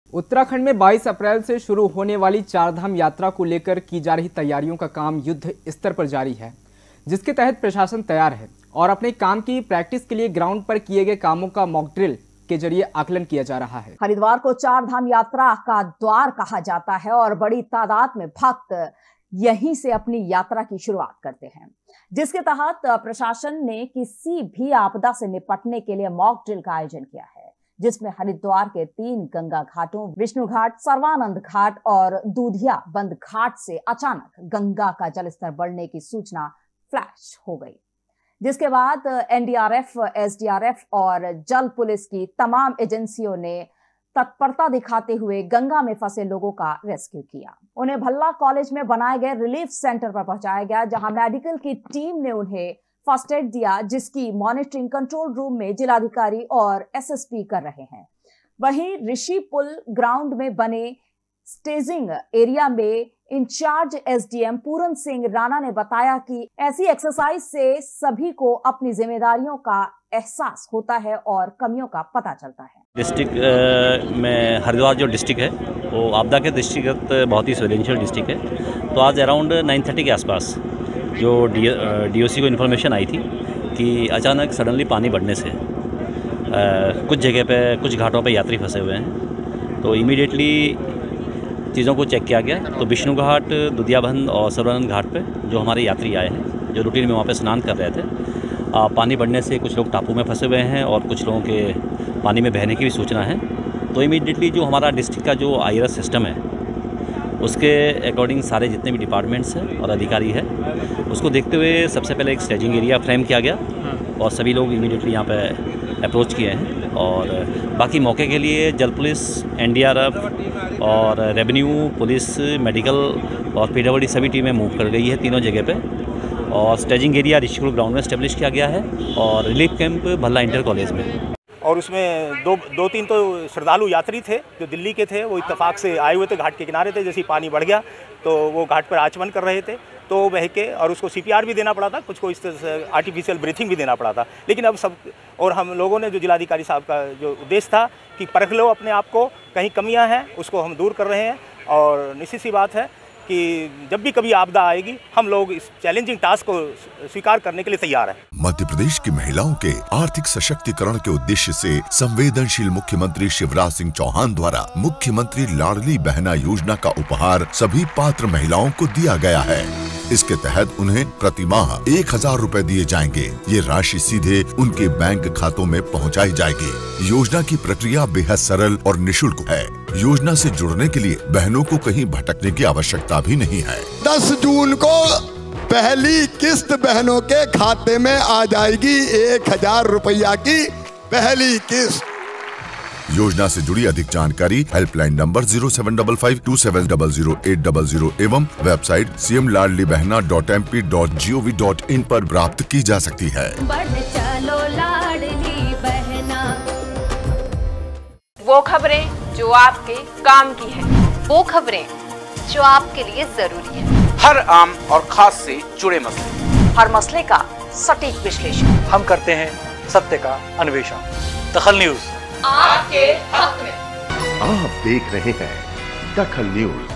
उत्तराखंड में 22 अप्रैल से शुरू होने वाली चारधाम यात्रा को लेकर की जा रही तैयारियों का काम युद्ध स्तर पर जारी है, जिसके तहत प्रशासन तैयार है और अपने काम की प्रैक्टिस के लिए ग्राउंड पर किए गए कामों का मॉक ड्रिल के जरिए आकलन किया जा रहा है। हरिद्वार को चारधाम यात्रा का द्वार कहा जाता है और बड़ी तादाद में भक्त यहीं से अपनी यात्रा की शुरुआत करते हैं, जिसके तहत प्रशासन ने किसी भी आपदा से निपटने के लिए मॉक ड्रिल का आयोजन किया है, जिसमें हरिद्वार के 3 गंगा घाटों विष्णु घाट, सर्वानंद घाट और दूधिया बंद घाट से अचानक गंगा का जलस्तर बढ़ने की सूचना फ्लैश हो गई, जिसके बाद एनडीआरएफ, एसडीआरएफ और जल पुलिस की तमाम एजेंसियों ने तत्परता दिखाते हुए गंगा में फंसे लोगों का रेस्क्यू किया। उन्हें भल्ला कॉलेज में बनाए गए रिलीफ सेंटर पर पहुंचाया गया, जहां मेडिकल की टीम ने उन्हें फर्स्ट एड दिया, जिसकी मॉनिटरिंग कंट्रोल रूम में जिलाधिकारी और एसएसपी कर रहे हैं। वहीं ऋषि पुल ग्राउंड में बने स्टेजिंग एरिया में इंचार्ज एसडीएम पूरन सिंह राणा ने बताया कि ऐसी एक्सरसाइज से सभी को अपनी जिम्मेदारियों का एहसास होता है और कमियों का पता चलता है। डिस्ट्रिक्ट में हरिद्वार जो डिस्ट्रिक्ट है वो आपदा के दृष्टिगत बहुत ही संवेदनशील डिस्ट्रिक्ट है। तो आज अराउंड 9:30 के आसपास जो डीओसी को इन्फॉर्मेशन आई थी कि अचानक सडनली पानी बढ़ने से कुछ जगह पे, कुछ घाटों पे यात्री फंसे हुए हैं। तो इमीडिएटली चीज़ों को चेक किया गया। तो विष्णु घाट, दुधियाबंद और सर्वानंद घाट पे जो हमारे यात्री आए हैं, जो रूटीन में वहाँ पे स्नान कर रहे थे, पानी बढ़ने से कुछ लोग टापू में फंसे हुए हैं और कुछ लोगों के पानी में बहने की भी सूचना है। तो इमीडिएटली जो हमारा डिस्ट्रिक्ट का जो आईआरएस सिस्टम है, उसके अकॉर्डिंग सारे जितने भी डिपार्टमेंट्स हैं और अधिकारी है, उसको देखते हुए सबसे पहले एक स्टेजिंग एरिया फ्रेम किया गया और सभी लोग इमीडिएटली यहाँ पे अप्रोच किए हैं। और बाकी मौके के लिए जल पुलिस, एनडीआरएफ और रेवेन्यू पुलिस, मेडिकल और पीडब्ल्यूडी सभी टीमें मूव कर गई है तीनों जगह पे। और स्टेजिंग एरिया ऋषिकुल ग्राउंड में एस्टेब्लिश किया गया है और relief camp Bhalla inter college में। और उसमें दो तीन तो श्रद्धालु यात्री थे जो दिल्ली के थे, वो इत्तेफाक से आए हुए थे, घाट के किनारे थे। जैसे ही पानी बढ़ गया तो वो घाट पर आचमन कर रहे थे, तो बह के और उसको सीपीआर भी देना पड़ा था, कुछ को इस तरह से आर्टिफिशियल ब्रीथिंग भी देना पड़ा था। लेकिन अब सब, और हम लोगों ने जो जिलाधिकारी साहब का जो उद्देश्य था कि परख लो अपने आप को, कहीं कमियां हैं उसको हम दूर कर रहे हैं। और निश्चित सी बात है कि जब भी कभी आपदा आएगी, हम लोग इस चैलेंजिंग टास्क को स्वीकार करने के लिए तैयार हैं। मध्य प्रदेश की महिलाओं के आर्थिक सशक्तिकरण के उद्देश्य से संवेदनशील मुख्यमंत्री शिवराज सिंह चौहान द्वारा मुख्यमंत्री लाडली बहना योजना का उपहार सभी पात्र महिलाओं को दिया गया है। इसके तहत उन्हें प्रति माह 1000 रुपए दिए जाएंगे। ये राशि सीधे उनके बैंक खातों में पहुंचाई जाएगी। योजना की प्रक्रिया बेहद सरल और निःशुल्क है। योजना से जुड़ने के लिए बहनों को कहीं भटकने की आवश्यकता भी नहीं है। 10 जून को पहली किस्त बहनों के खाते में आ जाएगी। 1000 रुपया की पहली किस्त। योजना से जुड़ी अधिक जानकारी हेल्पलाइन नंबर 075527000800 एवं वेबसाइट cmladlibehna.mp.gov.in पर प्राप्त की जा सकती है। बढ़ चलो लाडली बहना। वो खबरें जो आपके काम की है, वो खबरें जो आपके लिए जरूरी है। हर आम और खास से जुड़े मसले, हर मसले का सटीक विश्लेषण हम करते हैं, सत्य का अन्वेषण। दखल न्यूज आपके हक में। आप देख रहे हैं दखल न्यूज।